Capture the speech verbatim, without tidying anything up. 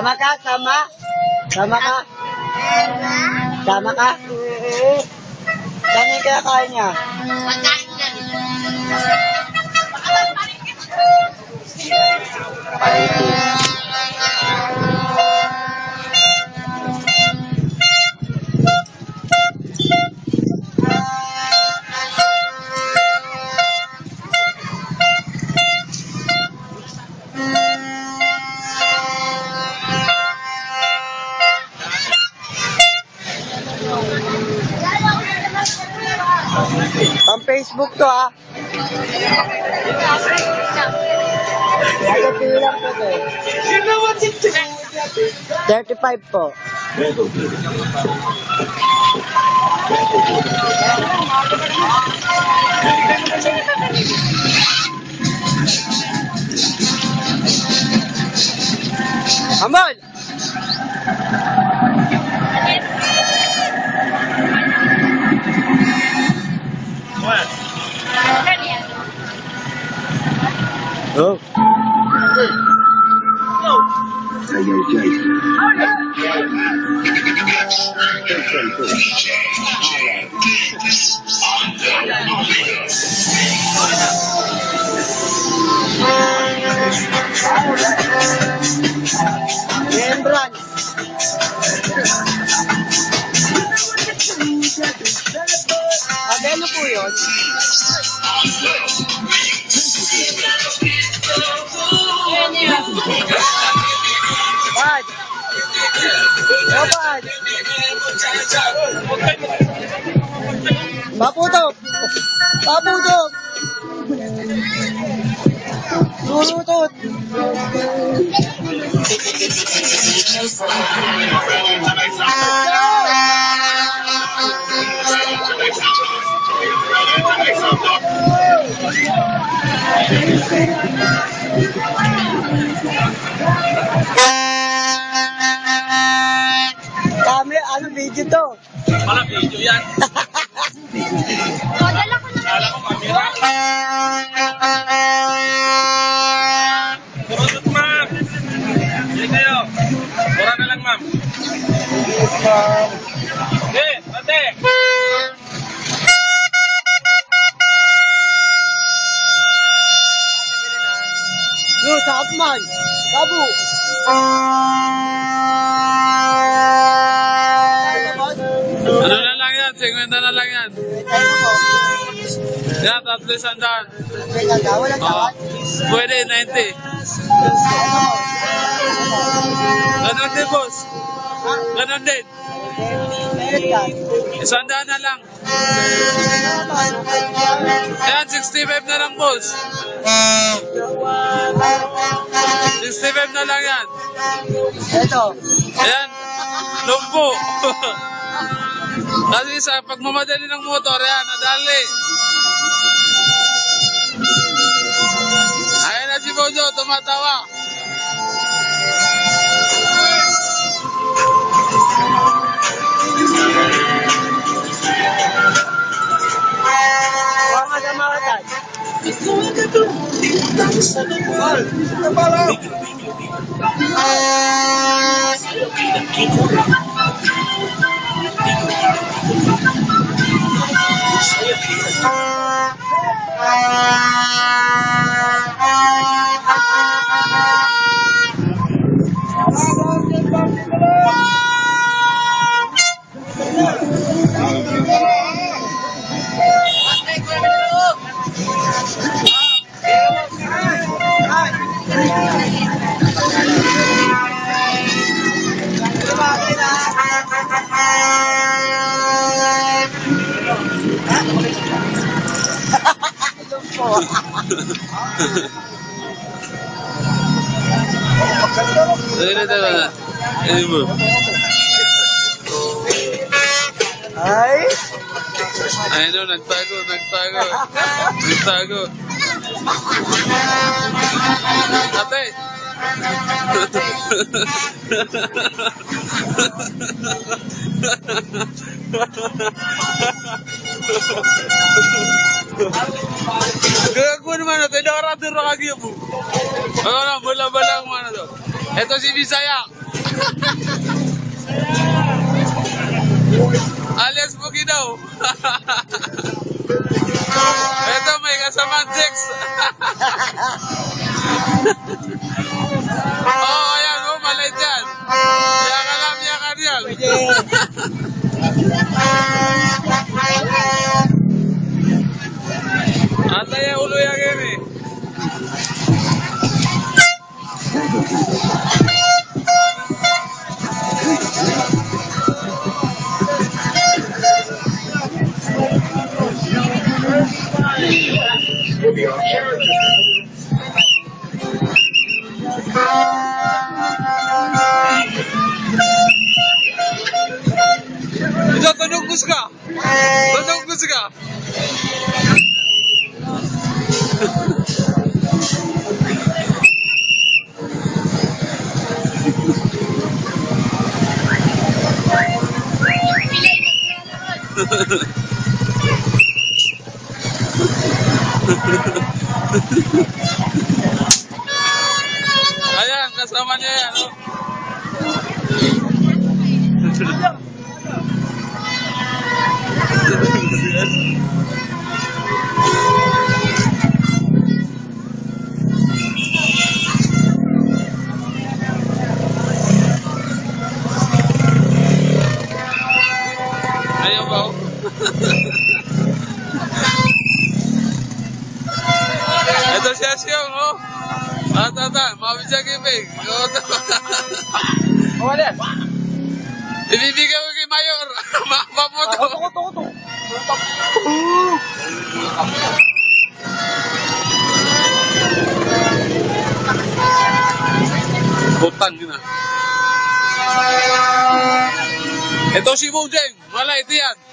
Sama ka? Sama? Sama ka? Sama ka? Saan yung kinakain niya? Pang Facebook to ah. thirty-five po. Amol! Oh. Hey, yo, Jay. Rembrandt. Adelo po yun. Bad. Oh, bad. Paputok. Paputok. Surutot. Kami, ano video to? Wala video yan. Dala ko na Dala ko camera. Turunot, ma'am. Hindi kayo. Mura na lang, ma'am. Okay, ate. Yo, sakap man. Kabu. Ano na lang yan? Singwenta na lang yan. Yan, tatlo sandaan. Walang tawad. Pwede, ninety. Ganon din, boss. Ganon din. Isandaan na lang. Yan, sixty-five na lang, boss. sixty-five na lang yan. Ito. Ayan, lumpo. Kasi sa pagmamadali ng motor, yan, nadali. Ayan na si Bojo, tumatawa. Mga kamaratan. Ini dah, ini bu. Ay. Ayun, nagtago, nagtago. Nagtago. Ate. Gago naman ito, inaaratin na kagyo po. Ano na, bala-bala ang mana to. Ito si Bisaya. Alias Boogie daw. Ito may kasamang Jex. Oh, ayan, oh, malay dyan. Yakan lang, yakan yan. Pwede. Ata ya ulo yang ini. Ito, tunong ka. Tunong ka. Ayan, kasama niya yan, oh. Ayaw ba, oh? Ito siya siya, oh. Ata, ata, mabisya kibig. Oh, ano yan? Ibibigay ko kay Mayor. Mamoto. Ako, ako, ako. Butang yun ah. Ito si Mujeng. Wala, ito yan.